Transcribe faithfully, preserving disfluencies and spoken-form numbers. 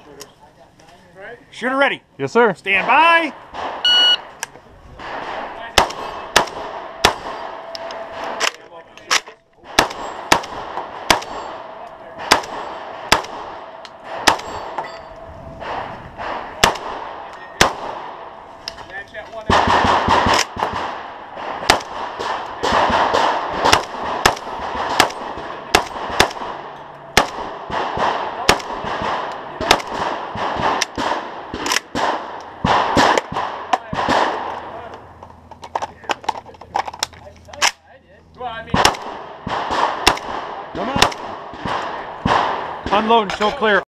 Shooter ready. Yes, sir. Stand by. Come on. Unload and show clear.